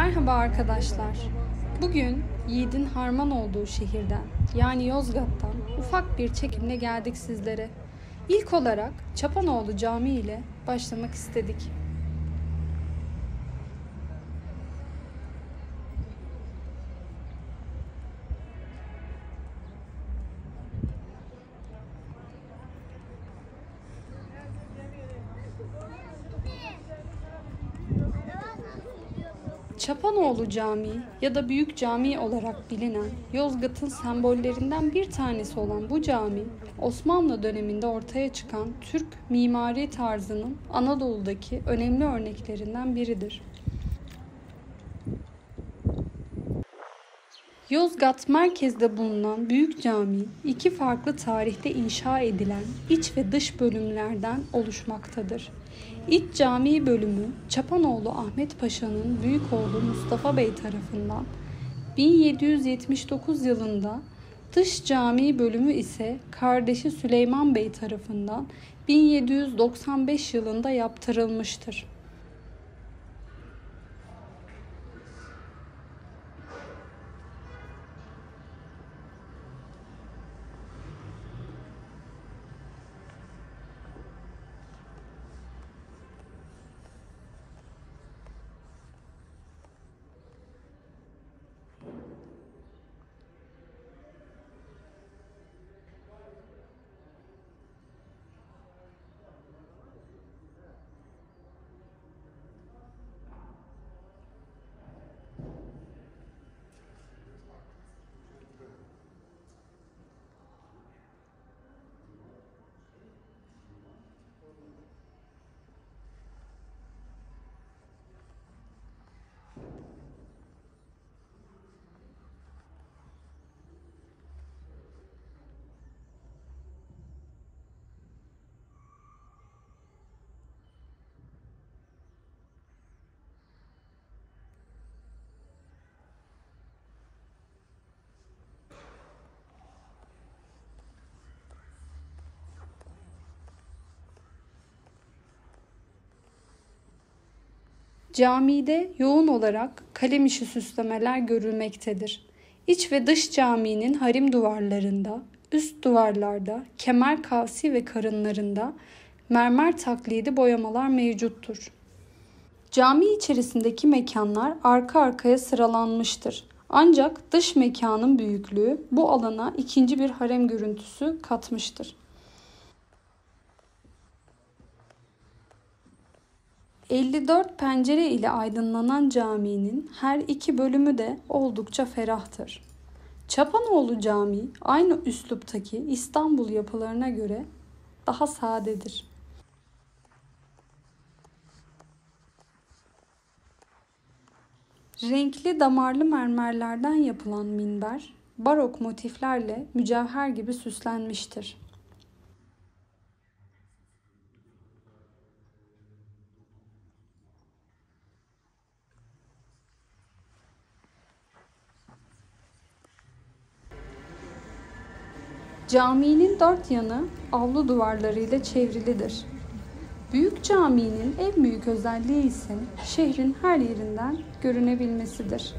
Merhaba arkadaşlar. Bugün Yiğit'in harman olduğu şehirden yani Yozgat'tan ufak bir çekimle geldik sizlere. İlk olarak Çapanoğlu Camii ile başlamak istedik. Çapanoğlu Camii ya da Büyük Cami olarak bilinen Yozgat'ın sembollerinden bir tanesi olan bu cami, Osmanlı döneminde ortaya çıkan Türk mimari tarzının Anadolu'daki önemli örneklerinden biridir. Yozgat merkezde bulunan Büyük Cami, iki farklı tarihte inşa edilen iç ve dış bölümlerden oluşmaktadır. İç cami bölümü Çapanoğlu Ahmet Paşa'nın büyük oğlu Mustafa Bey tarafından 1779 yılında, dış cami bölümü ise kardeşi Süleyman Bey tarafından 1795 yılında yaptırılmıştır. Camide yoğun olarak kalem işi süslemeler görülmektedir. İç ve dış caminin harim duvarlarında, üst duvarlarda, kemer kavsi ve karınlarında mermer taklidi boyamalar mevcuttur. Cami içerisindeki mekanlar arka arkaya sıralanmıştır. Ancak dış mekanın büyüklüğü bu alana ikinci bir harem görüntüsü katmıştır. 54 pencere ile aydınlanan caminin her iki bölümü de oldukça ferahtır. Çapanoğlu Camii aynı üsluptaki İstanbul yapılarına göre daha sadedir. Renkli damarlı mermerlerden yapılan minber, barok motiflerle mücevher gibi süslenmiştir. Caminin dört yanı avlu duvarlarıyla çevrilidir. Büyük caminin en büyük özelliği ise şehrin her yerinden görünebilmesidir.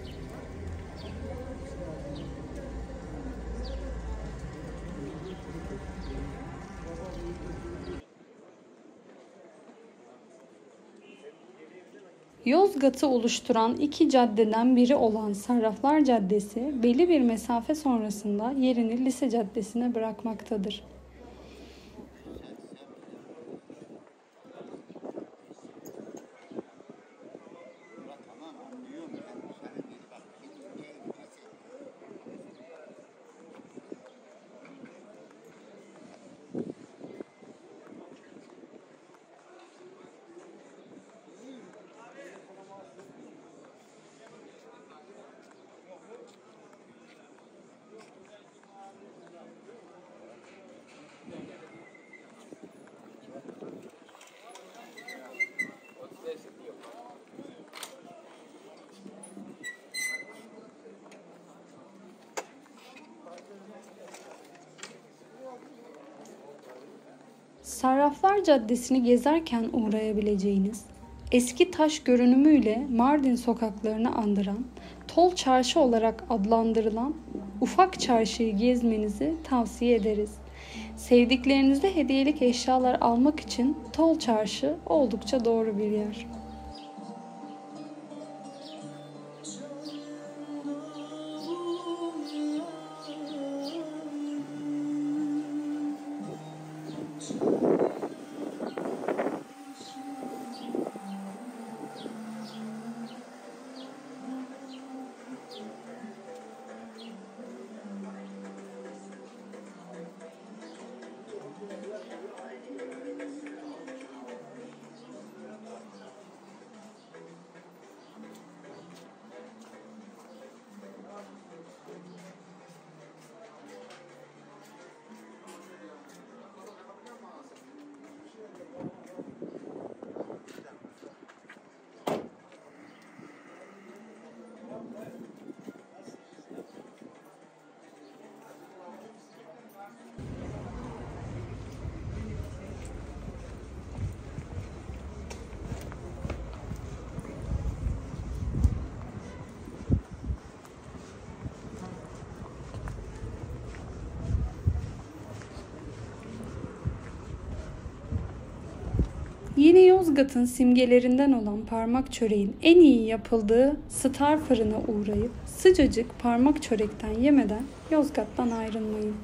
Yozgat'ı oluşturan iki caddeden biri olan Sarraflar Caddesi, belli bir mesafe sonrasında yerini Lise Caddesi'ne bırakmaktadır. Sarraflar Caddesi'ni gezerken uğrayabileceğiniz eski taş görünümüyle Mardin sokaklarını andıran, Tol Çarşı olarak adlandırılan ufak çarşıyı gezmenizi tavsiye ederiz. Sevdiklerinize hediyelik eşyalar almak için Tol Çarşı oldukça doğru bir yer. Yine Yozgat'ın simgelerinden olan parmak çöreğin en iyi yapıldığı Star Fırın'a uğrayıp sıcacık parmak çörekten yemeden Yozgat'tan ayrılmayın.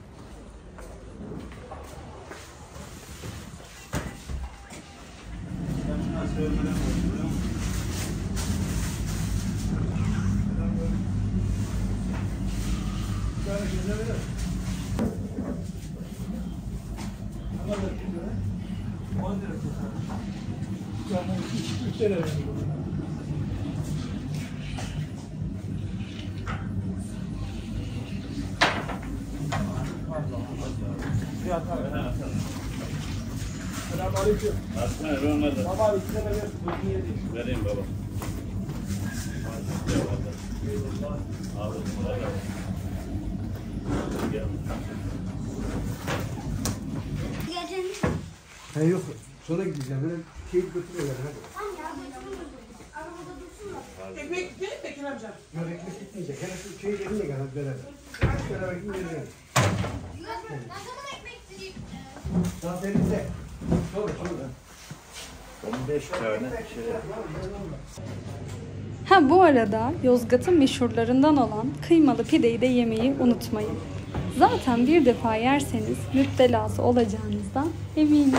Selamünaleyküm. Baba ikisine vereyim baba. He yok. Sonra gideceğim. Böyle şey götürüyorlar. Ekmek gitti mi Bekir amca? Yok ekmek gitmeyecek. Hele şu şey yerine gel hadi beraber. Beraber gidelim. Daha denizde. Şurada. 15 tane şey. Ha bu arada Yozgat'ın meşhurlarından olan kıymalı pideyi de yemeyi unutmayın. Zaten bir defa yerseniz müptelası olacağınızdan eminiz.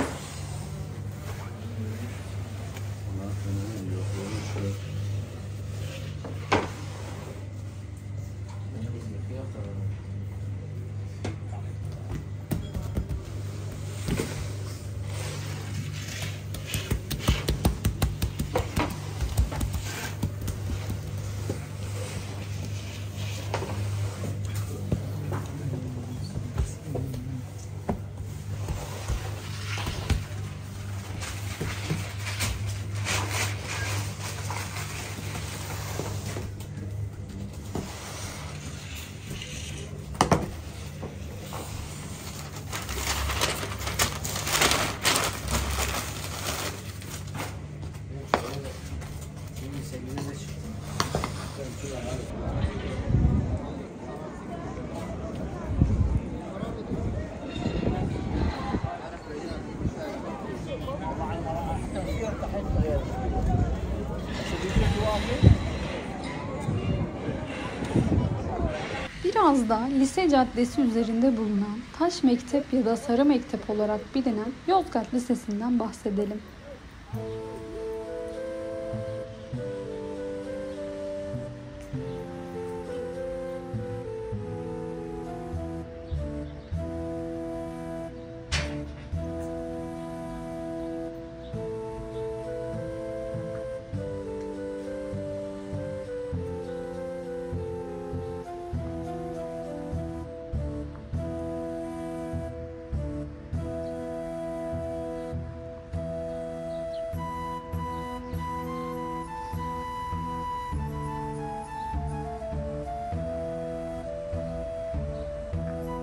Biraz da Lise Caddesi üzerinde bulunan Taş Mektep ya da Sarı Mektep olarak bilinen Yozgat Lisesi'nden bahsedelim.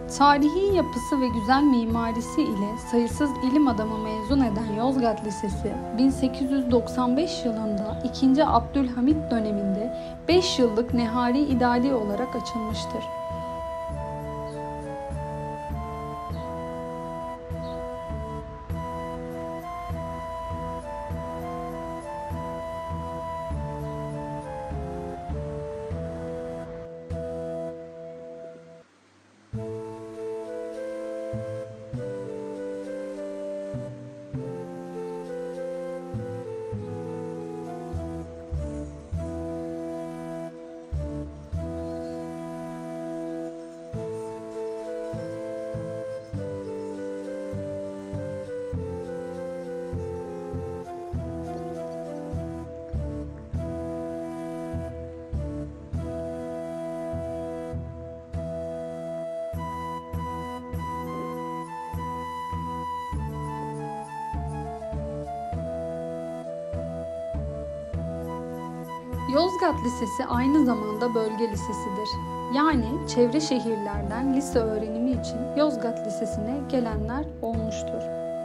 Tarihi yapısı ve güzel mimarisi ile sayısız ilim adamı mezun eden Yozgat Lisesi, 1895 yılında 2. Abdülhamit döneminde 5 yıllık nehari idadi olarak açılmıştır. Yozgat Lisesi aynı zamanda bölge lisesidir. Yani çevre şehirlerden lise öğrenimi için Yozgat Lisesi'ne gelenler olmuştur.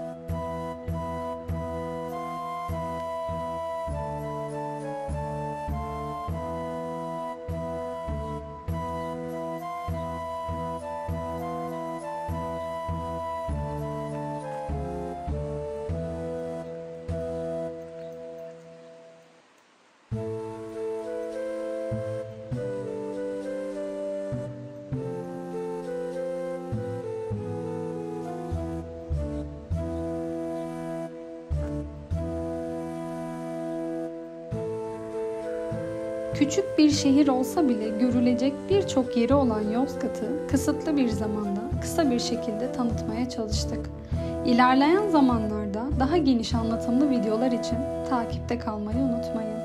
Küçük bir şehir olsa bile görülecek birçok yeri olan Yozgat'ı kısıtlı bir zamanda kısa bir şekilde tanıtmaya çalıştık. İlerleyen zamanlarda daha geniş anlatımlı videolar için takipte kalmayı unutmayın.